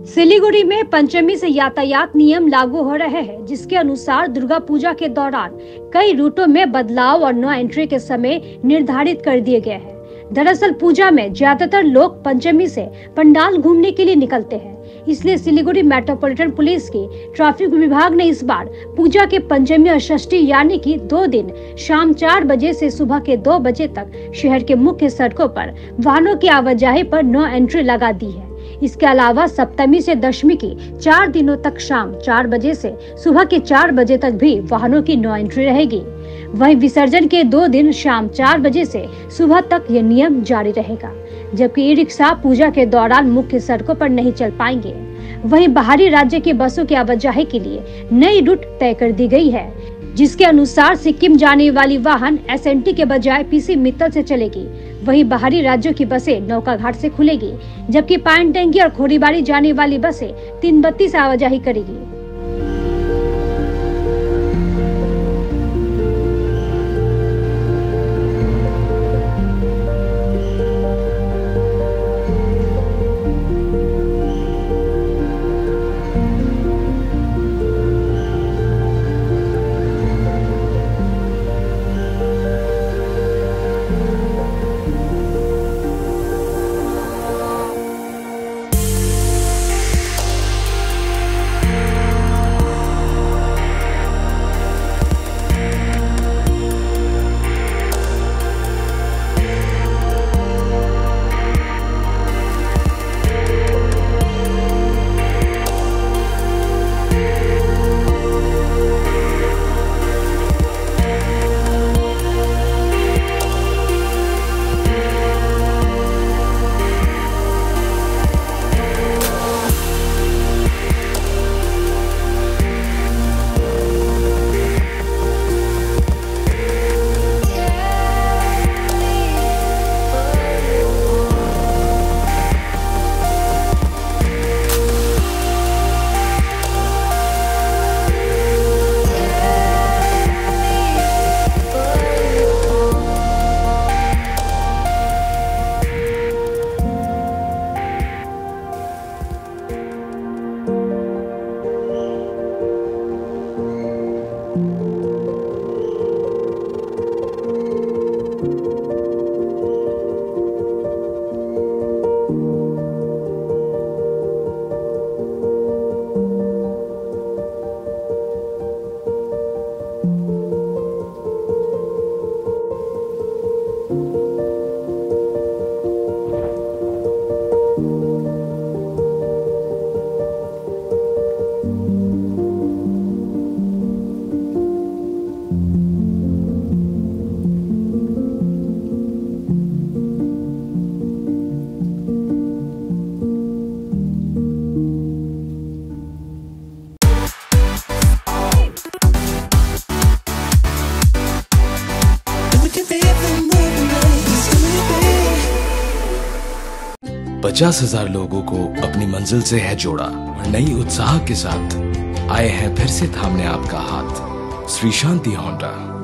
सिलीगुड़ी में पंचमी से यातायात नियम लागू हो रहे हैं, जिसके अनुसार दुर्गा पूजा के दौरान कई रूटों में बदलाव और नो एंट्री के समय निर्धारित कर दिए गए हैं। दरअसल पूजा में ज्यादातर लोग पंचमी से पंडाल घूमने के लिए निकलते हैं, इसलिए सिलीगुड़ी मेट्रोपॉलिटन पुलिस की ट्रैफिक विभाग ने इस बार पूजा के पंचमी और षष्ठी यानी कि 2 दिन शाम 4 बजे से सुबह के 2 बजे तक शहर के मुख्य सड़कों पर वाहनों की आवाजाही पर नो एंट्री लगा दी है। इसके अलावा सप्तमी से दशमी की 4 दिनों तक शाम 4 बजे से सुबह के 4 बजे तक भी वाहनों की नो एंट्री रहेगी। वहीं विसर्जन के 2 दिन शाम 4 बजे से सुबह तक ये नियम जारी रहेगा, जबकि ई रिक्शा पूजा के दौरान मुख्य सड़कों पर नहीं चल पाएंगे। वहीं बाहरी राज्य की बसों की आवाजाही के लिए नई रूट तय कर दी गई है, जिसके अनुसार सिक्किम जाने वाली वाहन एसएनटी के बजाय पीसी मित्तल से चलेगी। वहीं बाहरी राज्यों की बसें नौका घाट से खुलेगी, जबकि पानटेंगी और खोरीबाड़ी जाने वाली बसें 332 से आवाजाही करेगी। $50,000 लोगों को अपनी मंजिल से है जोड़ा और नई उत्साह के साथ आए हैं फिर से थामने आपका हाथ। श्री शांति होंडा।